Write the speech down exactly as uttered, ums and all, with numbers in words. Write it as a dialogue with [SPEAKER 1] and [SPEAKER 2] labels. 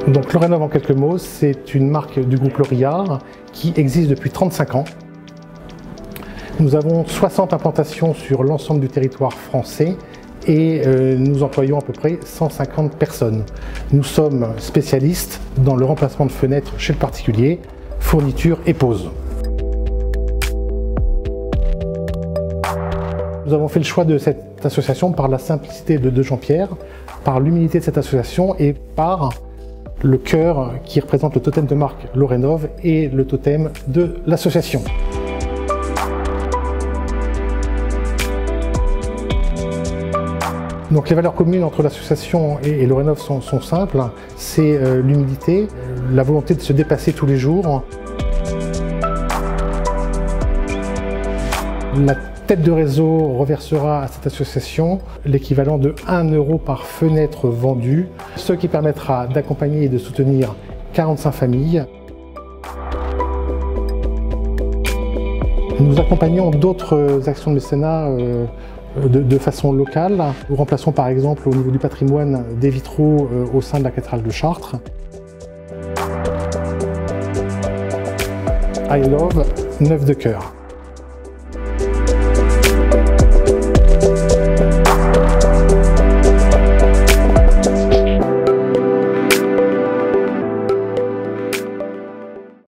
[SPEAKER 1] Donc Lorenov en quelques mots, c'est une marque du groupe Lorillard qui existe depuis trente-cinq ans. Nous avons soixante implantations sur l'ensemble du territoire français et euh, nous employons à peu près cent cinquante personnes. Nous sommes spécialistes dans le remplacement de fenêtres chez le particulier, fourniture et pose. Nous avons fait le choix de cette association par la simplicité de, de Jean-Pierre, par l'humilité de cette association et par le cœur qui représente le totem de marque Lorenov et le totem de l'association. Donc les valeurs communes entre l'association et, et Lorenov sont, sont simples, c'est euh, l'humilité, la volonté de se dépasser tous les jours. La tête de réseau reversera à cette association l'équivalent de un euro par fenêtre vendue, ce qui permettra d'accompagner et de soutenir quarante-cinq familles. Nous accompagnons d'autres actions de mécénat euh, de, de façon locale. Nous remplaçons par exemple au niveau du patrimoine des vitraux euh, au sein de la cathédrale de Chartres. I love neuf de cœur.